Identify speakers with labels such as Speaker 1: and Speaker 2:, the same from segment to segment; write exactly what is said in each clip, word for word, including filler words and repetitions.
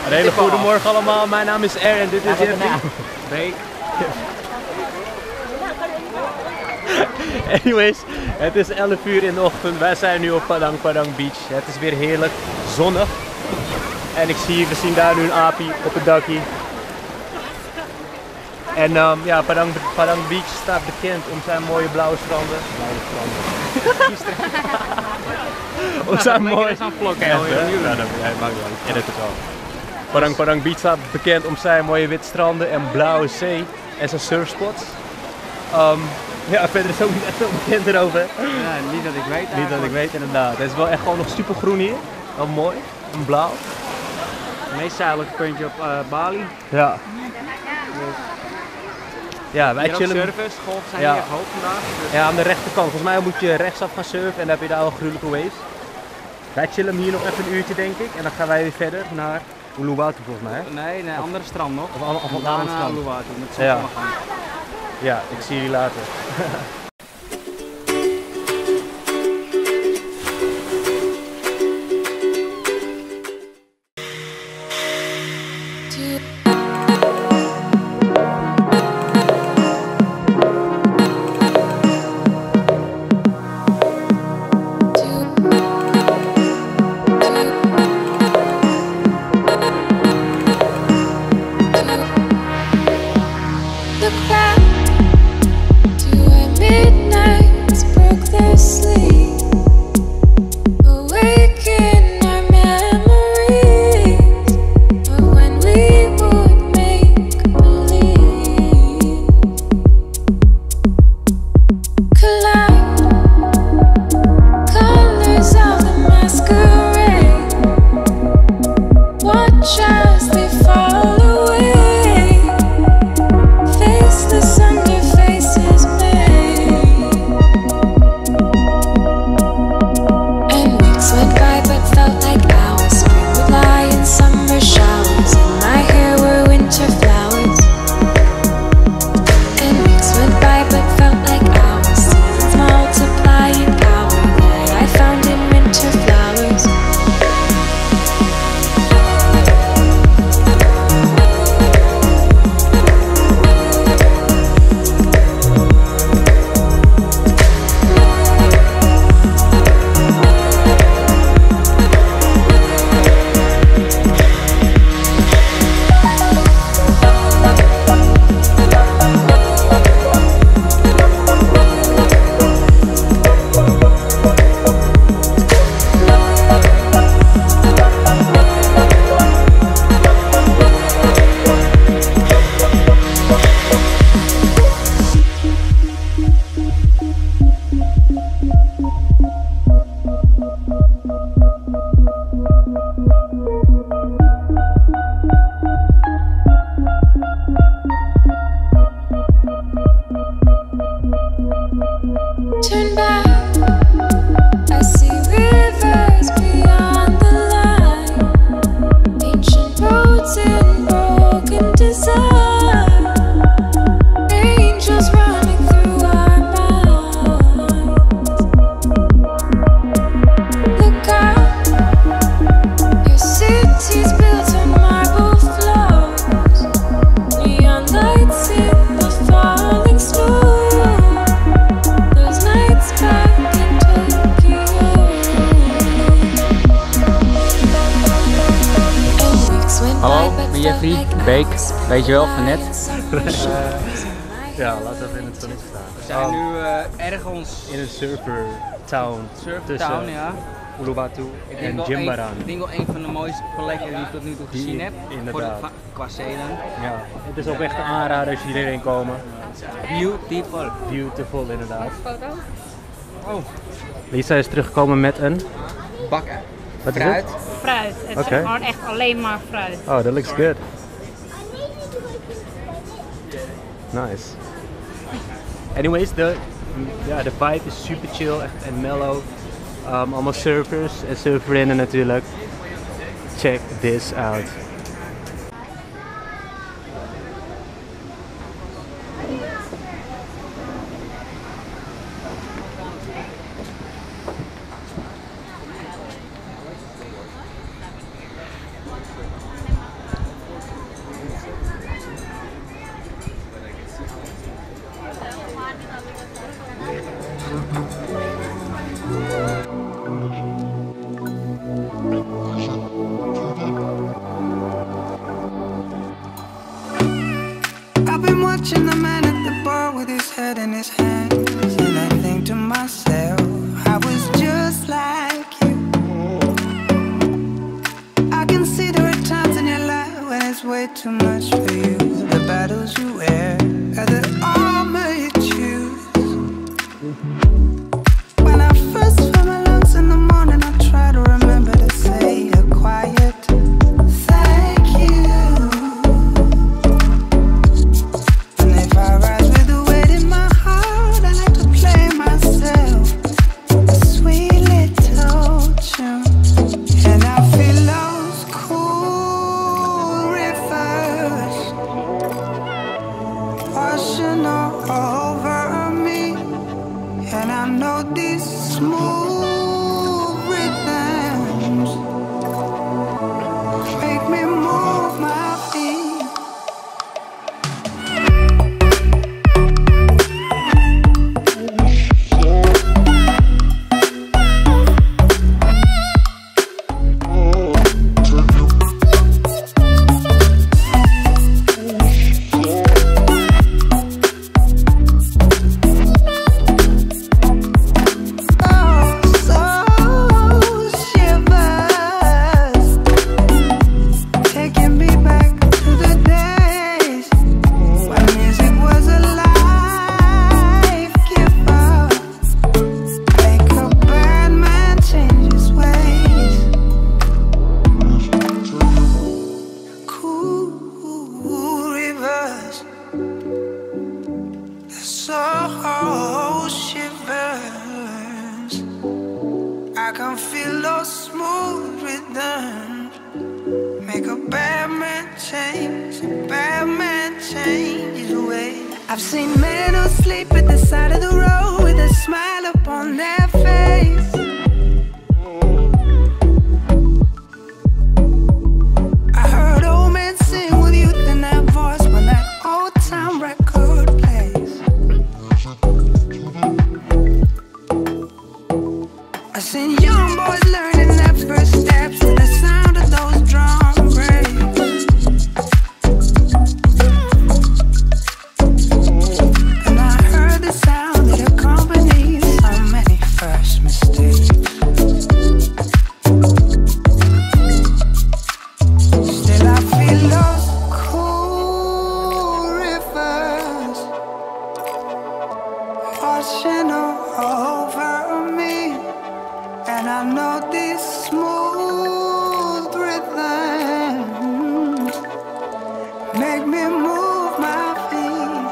Speaker 1: Een hele goede morgen allemaal, mijn naam is R en dit is Jeffrey.
Speaker 2: Beek.
Speaker 1: Anyways, het is elf uur in de ochtend, wij zijn nu op Padang Padang Beach. Het is weer heerlijk zonnig. En ik zie, we zien daar nu een apie op het dakje. En um, ja, Padang, Padang Beach staat bekend om zijn mooie blauwe stranden. Blauwe stranden. om zijn mooie...
Speaker 2: zo'n vlog, hè?
Speaker 1: Ja, dat maakt wel, ik edit het wel. Padang Padang Beach staat bekend om zijn mooie witte stranden en blauwe zee en zijn surfspots. Um, ja, verder is ook niet echt veel bekend erover.
Speaker 2: Ja, niet dat ik weet.
Speaker 1: Niet dat ik weet, inderdaad. Het is wel echt gewoon nog super groen hier. Wel mooi. En blauw.
Speaker 2: Het meest zuidelijke puntje op uh, Bali.
Speaker 1: Ja.
Speaker 2: Dus
Speaker 1: ja, wij
Speaker 2: hier
Speaker 1: chillen.
Speaker 2: ook surfers, golf zijn
Speaker 1: Ja.
Speaker 2: hier echt hoog vandaag. Dus
Speaker 1: Ja, aan de rechterkant. Volgens mij moet je rechtsaf gaan surfen en dan heb je daar wel gruwelijke waves. Wij chillen hier nog even een uurtje, denk ik. En dan gaan wij weer verder naar Uluwatu, volgens mij. Hè?
Speaker 2: nee, nee, andere strand nog.
Speaker 1: Of, of, of een
Speaker 2: Daarna
Speaker 1: ander strand.
Speaker 2: Uluwatu met
Speaker 1: Ja.
Speaker 2: zonsondergang.
Speaker 1: Ja, ik zie jullie later.
Speaker 2: Jeffrey, Beek, weet je wel, van net.
Speaker 1: Ja, laten we even in het zonnetje staan.
Speaker 2: We zijn nu uh, ergens
Speaker 1: in een surfer town
Speaker 2: surfer
Speaker 1: tussen
Speaker 2: town, ja.
Speaker 1: Uluwatu
Speaker 2: Ik denk
Speaker 1: en
Speaker 2: wel
Speaker 1: Jimbaran.
Speaker 2: een- Ik denk wel een van de mooiste plekken die ik tot nu toe gezien heb.
Speaker 1: Inderdaad.
Speaker 2: Voor de, qua zee dan.
Speaker 1: Ja, het is ook echt een aanrader als jullie hierheen komen.
Speaker 2: Beautiful.
Speaker 1: Beautiful inderdaad.
Speaker 3: Foto?
Speaker 2: Oh,
Speaker 1: Lisa is teruggekomen met een...
Speaker 2: bakken.
Speaker 1: Wat is
Speaker 2: Fruit.
Speaker 1: het?
Speaker 3: Fruit. Het
Speaker 1: Oké.
Speaker 3: is gewoon echt alleen maar fruit.
Speaker 1: Oh, that looks good. Nice. Anyways, de, ja, de vibe is super chill echt en mellow. Um, allemaal surfers en surferinnen natuurlijk. Check this out.
Speaker 4: way too much for you. The battles you wear are the armor you choose. When I first feel my lungs in the morning, I try to remember to say a quiet thank you. And if I rise with the weight in my heart, I like to play myself a sweet little tune. And I feel those cool rivers washing all over me. And I know these smooth rhythms make me move my feet. Soul shivers. I can feel those smooth rhythms make a bad man change, a bad man change his way. I've seen men who sleep at the side of the road with a smile upon their face. I heard old men sing with youth in their voice when that old time record plays. I seen young boys learning their first steps to the sound of those drum breaks. And I heard the sound that accompanies so many first mistakes. Still I feel those cool rivers washing all over me. And I know these smooth rhythms make me move my feet.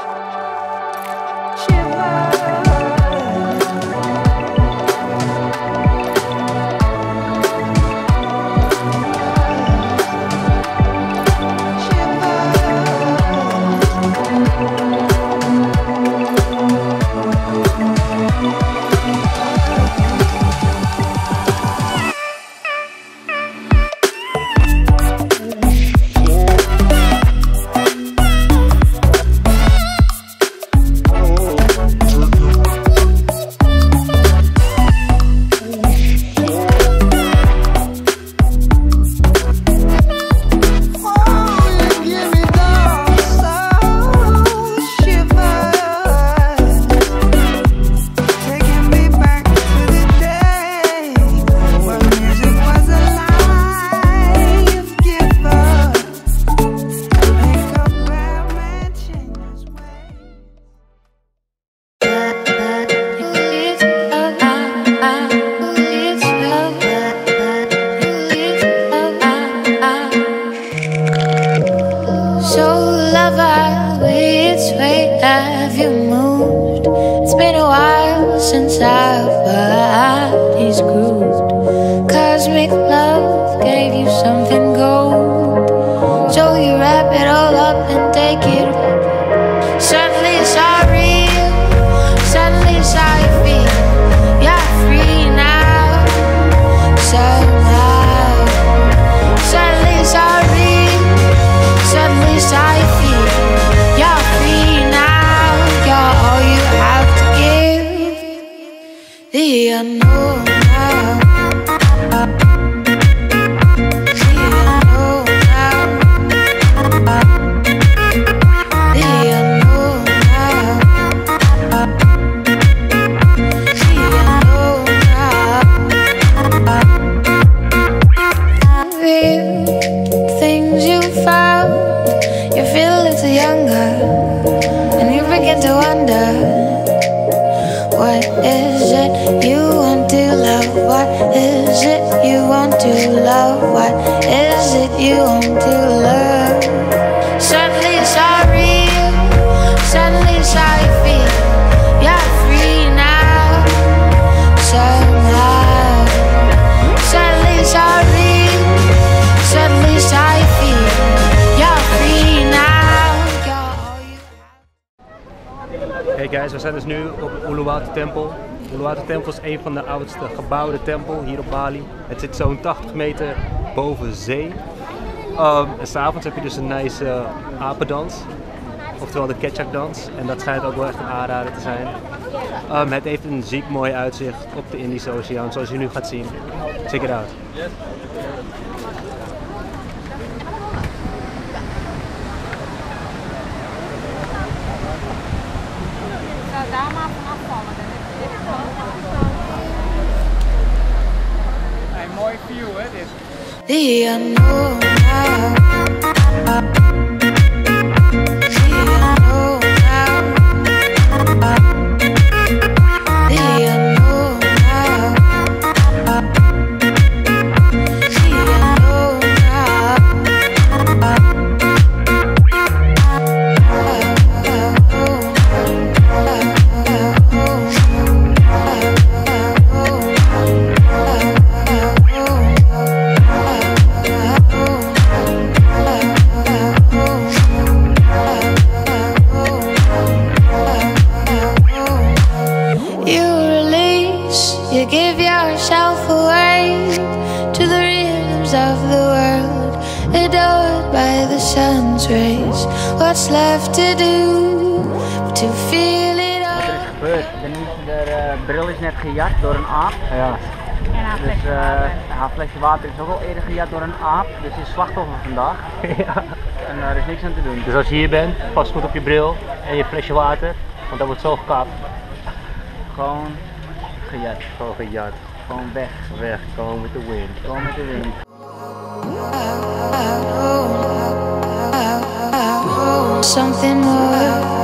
Speaker 5: So lover, which way have you moved? It's been a while since our bodies grooved. Cosmic love gave you something gold, so you wrap it all up and take it. Suddenly it's all real, suddenly it's how you feel. You're free now, somehow. Suddenly it's all real, suddenly it's how you feel. You're free now, you're all you have to give. The unknown now. The unknown. it you want to love? What is it you want to love? Suddenly it's all real, suddenly it's how you feel. You're free now, somehow. Suddenly it's all real, suddenly it's how you feel. You're free now, you're all you have.
Speaker 1: Hey guys, we zijn dus nu op Uluwatu Tempel. Uluwatu Tempel is een van de oudste gebouwde tempel hier op Bali. Het zit zo'n tachtig meter boven zee. Um, en s'avonds heb je dus een nice uh, apendans, oftewel de Kecak-dans. En dat schijnt ook wel echt een aanrader te zijn. Um, het heeft een ziek mooi uitzicht op de Indische Oceaan, zoals je nu gaat zien. Check it out.
Speaker 2: Een mooi view hè dit.
Speaker 5: The unknown now. The unknown now. The unknown now. The unknown you give yourself away to the rhythms of the world, adored by the sun's rays. What's left to do but to feel it all?
Speaker 2: Wat er is gebeurd, de, de uh, bril is net gejat door een aap.
Speaker 1: Ja.
Speaker 2: Dus uh, haar flesje water is ook al eerder gejat door een aap, dus is slachtoffer vandaag.
Speaker 1: Ja.
Speaker 2: En uh, er is niks aan te doen.
Speaker 1: Dus als je hier bent, pas goed op je bril en je flesje water, want dat wordt zo gekapt.
Speaker 2: Gewoon gejat.
Speaker 1: Gewoon gejat.
Speaker 2: Gewoon weg.
Speaker 1: Weg, gewoon met de wind.
Speaker 2: Gewoon met de wind.
Speaker 5: Something more.